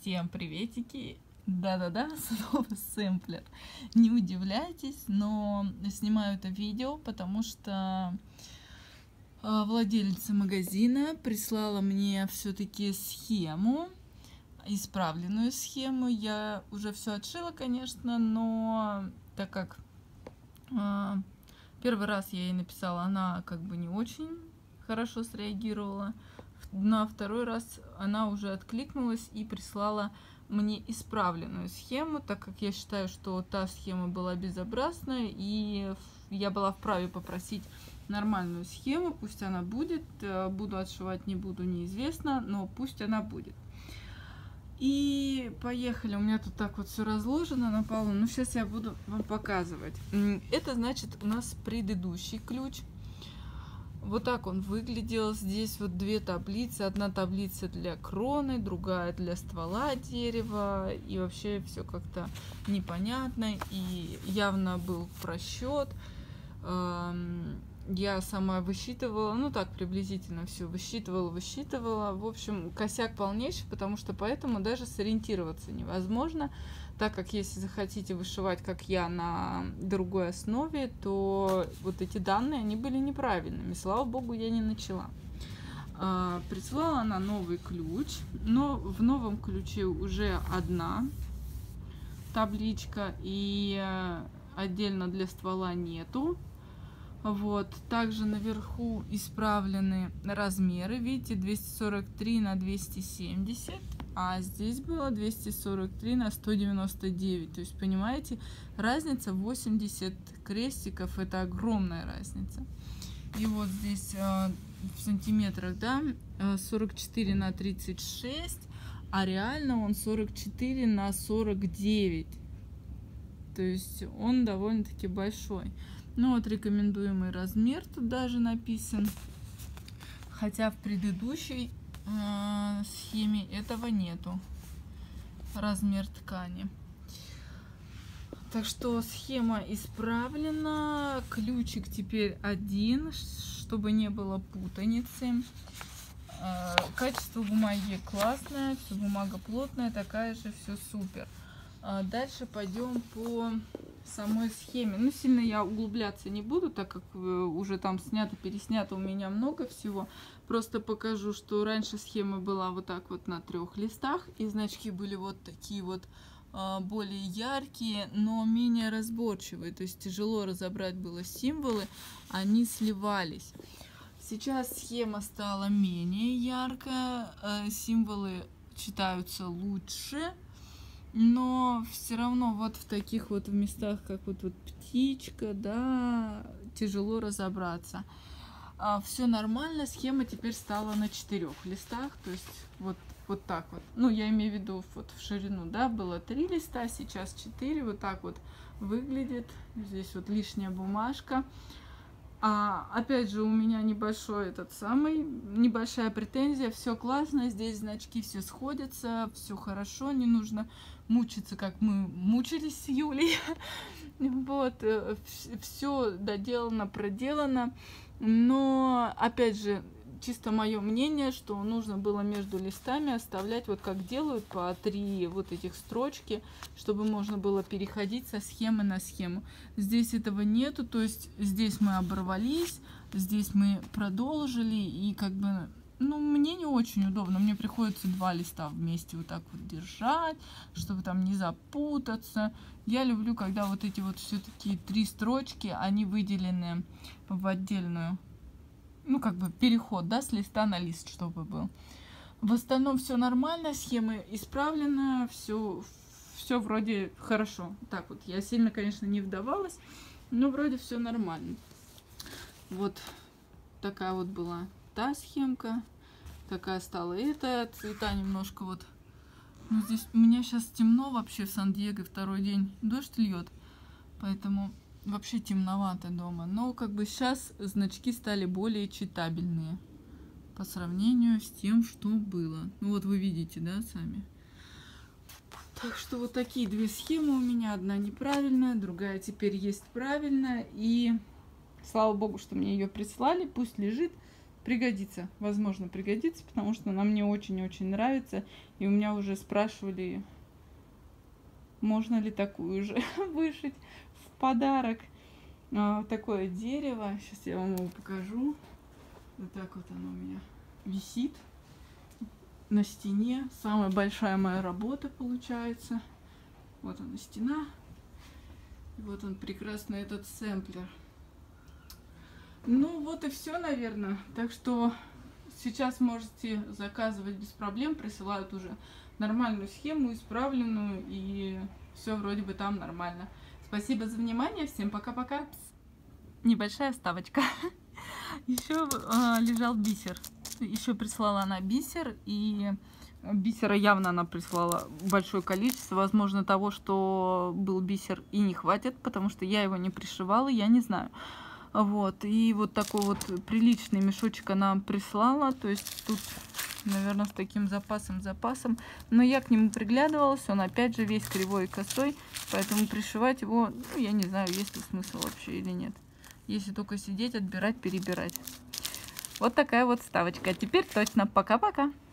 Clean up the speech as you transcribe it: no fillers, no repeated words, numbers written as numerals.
Всем приветики! Да-да-да, снова сэмплер. Не удивляйтесь, но снимаю это видео, потому что владелица магазина прислала мне все-таки схему, исправленную схему. Я уже все отшила, конечно, но так как первый раз я ей написала, она как бы не очень хорошо среагировала. На второй раз она уже откликнулась и прислала мне исправленную схему, так как я считаю, что та схема была безобразная, и я была вправе попросить нормальную схему. Пусть она будет, буду отшивать, не буду, неизвестно, но пусть она будет. И поехали. У меня тут так вот все разложено на полу. Ну, сейчас я буду вам показывать. Это значит у нас предыдущий ключ. Вот так он выглядел. Здесь вот две таблицы. Одна таблица для кроны, другая для ствола дерева. И вообще все как-то непонятно. И явно был просчет. Я сама высчитывала, ну так приблизительно все высчитывала. В общем, косяк полнейший, потому что поэтому даже сориентироваться невозможно. Так как если захотите вышивать, как я, на другой основе, то вот эти данные, они были неправильными. Слава богу, я не начала. Прислала она новый ключ, но в новом ключе уже одна табличка, и отдельно для ствола нету. Вот, также наверху исправлены размеры, видите, 243 на 270, а здесь было 243 на 199, то есть, понимаете, разница 80 крестиков, это огромная разница. И вот здесь в сантиметрах, да, 44 на 36, а реально он 44 на 49, то есть он довольно-таки большой. Ну вот рекомендуемый размер тут даже написан, хотя в предыдущей схеме этого нету, размер ткани. Так что схема исправлена, ключик теперь один, чтобы не было путаницы. Качество бумаги классное, все бумага плотная, такая же, все супер. Дальше пойдем по самой схеме. Ну, сильно я углубляться не буду, так как уже там снято, переснято у меня много всего. Просто покажу, что раньше схема была вот так вот на 3 листах, и значки были вот такие вот более яркие, но менее разборчивые. То есть тяжело разобрать было символы, они сливались. Сейчас схема стала менее яркая, символы читаются лучше. Но все равно вот в таких вот местах, как вот птичка, да, тяжело разобраться. Все нормально, схема теперь стала на 4 листах, то есть вот так вот. Ну, я имею в виду вот в ширину, да, было 3 листа, сейчас 4, вот так вот выглядит. Здесь вот лишняя бумажка. Опять же, у меня небольшая претензия, все классно, здесь значки все сходятся, все хорошо, не нужно мучиться, как мы мучились с Юлей. Вот, все доделано, проделано, но, опять же, чисто мое мнение, что нужно было между листами оставлять, вот как делают, по 3 вот этих строчки, чтобы можно было переходить со схемы на схему. Здесь этого нету, то есть здесь мы оборвались, здесь мы продолжили, и как бы, ну, мне не очень удобно, мне приходится 2 листа вместе вот так вот держать, чтобы там не запутаться. Я люблю, когда вот эти вот все-таки 3 строчки, они выделены в отдельную, ну, как бы переход, да, с листа на лист, чтобы был. В остальном все нормально, схема исправлена, все вроде хорошо. Так вот, я сильно, конечно, не вдавалась, но вроде все нормально. Вот такая вот была та схемка, такая стала эта, цвета немножко вот. Ну, здесь у меня сейчас темно вообще в Сан-Диего, второй день дождь льет, поэтому вообще темновато дома, но как бы сейчас значки стали более читабельные по сравнению с тем, что было. Ну вот вы видите, да, сами. Так что вот такие 2 схемы у меня. Одна неправильная, другая теперь есть правильная. И слава богу, что мне ее прислали. Пусть лежит, пригодится, возможно, пригодится, потому что она мне очень-очень нравится. И у меня уже спрашивали, можно ли такую же вышить в подарок. Такое дерево. Сейчас я вам его покажу. Вот так вот оно у меня висит на стене. Самая большая моя работа получается. Вот она стена. И вот он прекрасный этот сэмплер. Ну вот и все, наверное. Так что сейчас можете заказывать без проблем. Присылают уже нормальную схему, исправленную. И все вроде бы там нормально. Спасибо за внимание. Всем пока-пока. Небольшая вставочка. Еще лежал бисер. Еще прислала она бисер. И бисера явно она прислала большое количество. Возможно, того, что был бисер, и не хватит, потому что я его не пришивала, я не знаю. Вот. И вот такой вот приличный мешочек она прислала. То есть тут, наверное, с таким запасом. Но я к нему приглядывалась. Он опять же весь кривой и косой. Поэтому пришивать его, ну, я не знаю, есть ли смысл вообще или нет. Если только сидеть, отбирать, перебирать. Вот такая вот вставочка. А теперь точно пока-пока.